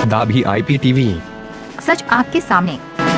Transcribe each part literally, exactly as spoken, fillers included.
आदाब ही I P TV, सच आपके सामने।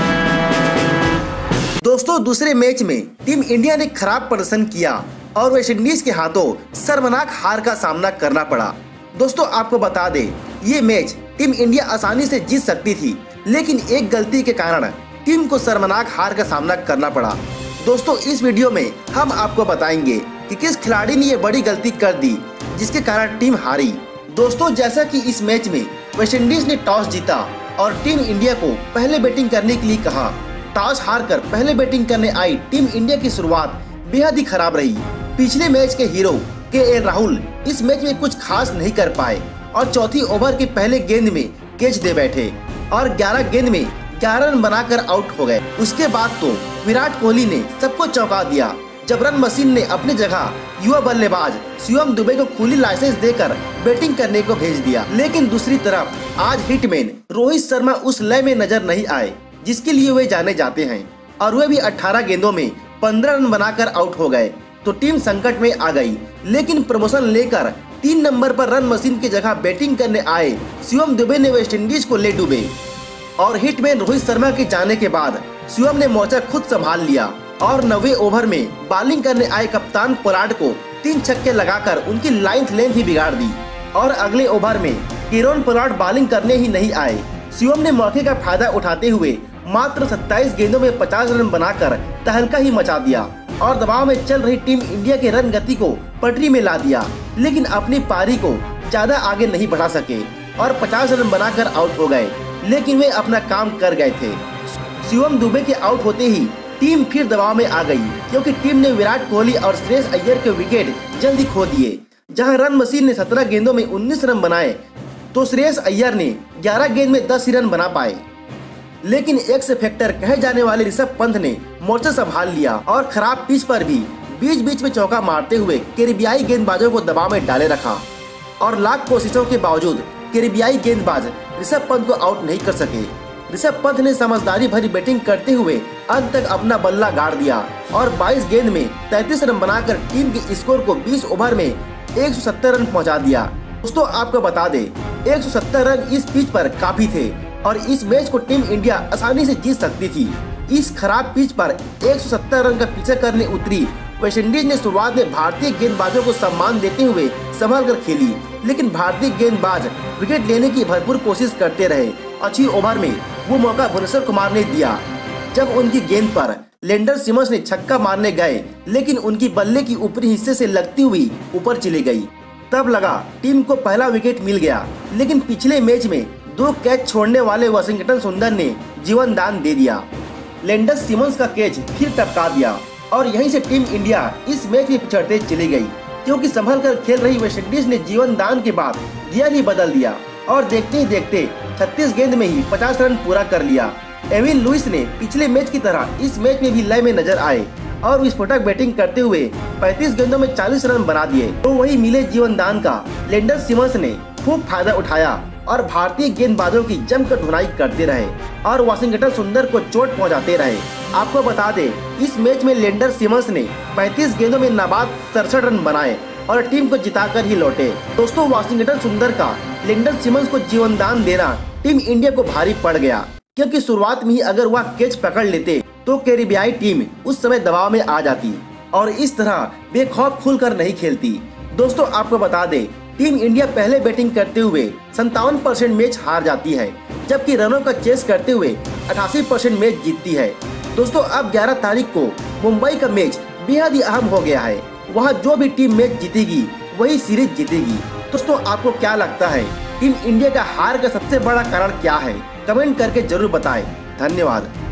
दोस्तों, दूसरे मैच में टीम इंडिया ने खराब प्रदर्शन किया और वेस्टइंडीज के हाथों शर्मनाक हार का सामना करना पड़ा। दोस्तों, आपको बता दें, ये मैच टीम इंडिया आसानी से जीत सकती थी, लेकिन एक गलती के कारण टीम को शर्मनाक हार का सामना करना पड़ा। दोस्तों, इस वीडियो में हम आपको बताएंगे कि किस खिलाड़ी ने ये बड़ी गलती कर दी जिसके कारण टीम हारी। दोस्तों, जैसा कि इस मैच में वेस्टइंडीज ने टॉस जीता और टीम इंडिया को पहले बैटिंग करने के लिए कहा। टॉस हारकर पहले बैटिंग करने आई टीम इंडिया की शुरुआत बेहद ही खराब रही। पिछले मैच के हीरो के एल राहुल इस मैच में कुछ खास नहीं कर पाए और चौथी ओवर के पहले गेंद में कैच दे बैठे और ग्यारह गेंद में ग्यारह रन बनाकर आउट हो गए। उसके बाद तो विराट कोहली ने सबको चौंका दिया जब रन मशीन ने अपनी जगह युवा बल्लेबाज शिवम दुबे को खुली लाइसेंस देकर बैटिंग करने को भेज दिया। लेकिन दूसरी तरफ आज हिटमैन रोहित शर्मा उस लय में नजर नहीं आए जिसके लिए वे जाने जाते हैं और वे भी अठारह गेंदों में पंद्रह रन बनाकर आउट हो गए तो टीम संकट में आ गई। लेकिन प्रमोशन लेकर तीन नंबर पर रन मशीन की जगह बैटिंग करने आए शिवम दुबे ने वेस्टइंडीज को ले डूबे और हिटमैन रोहित शर्मा के जाने के बाद शिवम ने मोर्चा खुद संभाल लिया और नवे ओवर में बॉलिंग करने आए कप्तान पोलार्ड को तीन छक्के लगाकर उनकी लाइन लेंथ ही बिगाड़ दी और अगले ओवर में किरण पोलार्ड बॉलिंग करने ही नहीं आए। शिवम ने मौके का फायदा उठाते हुए मात्र सत्ताईस गेंदों में पचास रन बनाकर तहलका ही मचा दिया और दबाव में चल रही टीम इंडिया के रन गति को पटरी में ला दिया, लेकिन अपनी पारी को ज्यादा आगे नहीं बढ़ा सके और पचास रन बनाकर आउट हो गए। लेकिन वे अपना काम कर गए थे। शिवम दुबे के आउट होते ही टीम फिर दबाव में आ गई क्योंकि टीम ने विराट कोहली और श्रेयस अय्यर के विकेट जल्दी खो दिए। जहां रन मशीन ने सत्रह गेंदों में उन्नीस रन बनाए तो श्रेयस अय्यर ने ग्यारह गेंद में दस ही रन बना पाए। लेकिन एक्स फैक्टर कहे जाने वाले ऋषभ पंत ने मोर्चा संभाल लिया और खराब पिच पर भी बीच बीच में चौका मारते हुए कैरिबियाई गेंदबाजों को दबाव में डाले रखा और लाख कोशिशों के बावजूद कैरिबियाई गेंदबाज ऋषभ पंत को आउट नहीं कर सके। ऋषभ पंत ने समझदारी भरी बैटिंग करते हुए अंत तक अपना बल्ला गाड़ दिया और बाईस गेंद में तैंतीस रन बनाकर टीम के स्कोर को बीस ओवर में एक सौ सत्तर रन पहुंचा दिया। दोस्तों, आपको बता दें, एक सौ सत्तर रन इस पिच पर काफी थे और इस मैच को टीम इंडिया आसानी से जीत सकती थी। इस खराब पिच पर एक सौ सत्तर रन का पीछा करने उतरी वेस्टइंडीज ने शुरुआत में भारतीय गेंदबाजों को सम्मान देते हुए संभल कर खेली, लेकिन भारतीय गेंदबाज विकेट लेने की भरपूर कोशिश करते रहे। अच्छी ओवर में वो मौका भुवनेश्वर कुमार ने दिया जब उनकी गेंद पर लैंडर सिमंस ने छक्का मारने गए, लेकिन उनकी बल्ले की ऊपरी हिस्से से लगती हुई ऊपर चली गई। तब लगा टीम को पहला विकेट मिल गया, लेकिन पिछले मैच में दो कैच छोड़ने वाले वाशिंगटन सुंदर ने जीवन दान दे दिया। लैंडर सिमंस का कैच फिर टपका दिया और यहीं से टीम इंडिया इस मैच में पिछड़ते चली गई क्योंकि संभल कर खेल रही वेस्टइंडीज ने जीवन दान के बाद गियर ही बदल दिया और देखते ही देखते छत्तीस गेंद में ही पचास रन पूरा कर लिया। एविन लुइस ने पिछले मैच की तरह इस मैच में भी लय में नजर आए और विस्फोटक बैटिंग करते हुए पैंतीस गेंदों में चालीस रन बना दिए। तो वही मिले जीवन दान का लैंडर सिमंस ने खूब फायदा उठाया और भारतीय गेंदबाजों की जमकर धुनाई करते रहे और वाशिंगटन सुंदर को चोट पहुंचाते रहे। आपको बता दें, इस मैच में लैंडर सिमंस ने पैंतीस गेंदों में नाबाद सड़सठ रन बनाए और टीम को जिताकर ही लौटे। दोस्तों, वाशिंगटन सुंदर का लैंडर सिमंस को जीवन दान देना टीम इंडिया को भारी पड़ गया क्योंकि शुरुआत में ही अगर वह कैच पकड़ लेते तो कैरिबियाई टीम उस समय दबाव में आ जाती और इस तरह बेखौफ खुलकर नहीं खेलती। दोस्तों, आपको बता दें, टीम इंडिया पहले बैटिंग करते हुए संतावन परसेंट मैच हार जाती है, जबकि रनों का चेस करते हुए अठासी परसेंट मैच जीतती है। दोस्तों, अब ग्यारह तारीख को मुंबई का मैच बेहद ही अहम हो गया है। वहाँ जो भी टीम मैच जीतेगी वही सीरीज जीतेगी। दोस्तों, आपको क्या लगता है, टीम इंडिया का हार का सबसे बड़ा कारण क्या है? कमेंट करके जरूर बताएं। धन्यवाद।